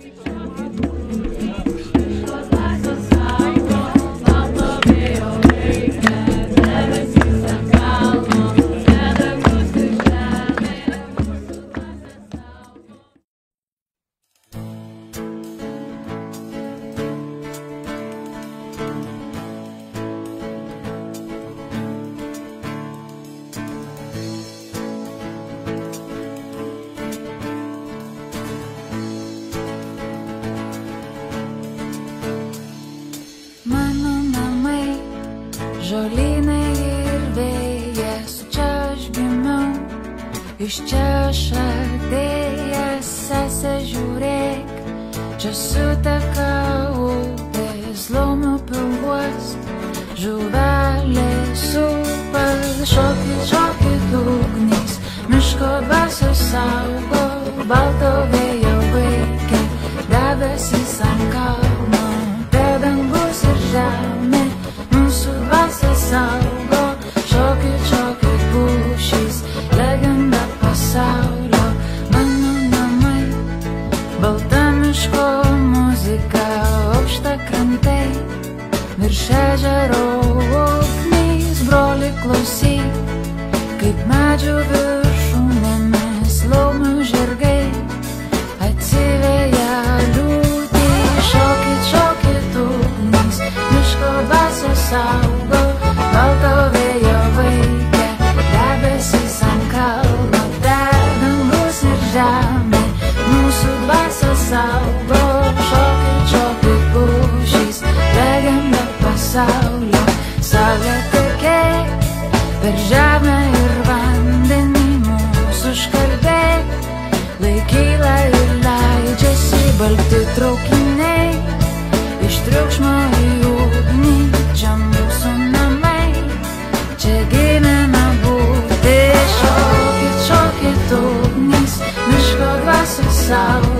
Žolynai ir vėjas, čia aš gimiau, iš čia aš atėjęs, sese žiūrėk, čia suteka upės, laumių pilvuos, žuvelės upas, šokit, šokit ugnis, miško dvasios saugo, balto vėjo vaikė, debesys ant kalno, te dangus ir žemė. Mūsų dvasia saugo, šokit, šokit pušys, legenda pasaulio, mano namai, balta miško muzika, aukšta krantai, virš ežero ugnis, broli klausyk, kaip medžių viršūnėmis laumių žirgai, atsiveja liūtį, šokit, šokit ugnis, miško dvasia saugo, balto vėjo vaikė, debesys ant kalno, te dangus ir žemė, mūsų dvasia saugo, šokit, šokit pušys, legenda pasaulio, saulė tekėk, per žemę ir vandenį mūsų užkalbėk, laikyla ir leidžiasi balti traukiniai, iš triukšmo į ugnį, čia mūsų namai, čia gyvena būti, šokit, šokit ugnis, miško dvasia saugo.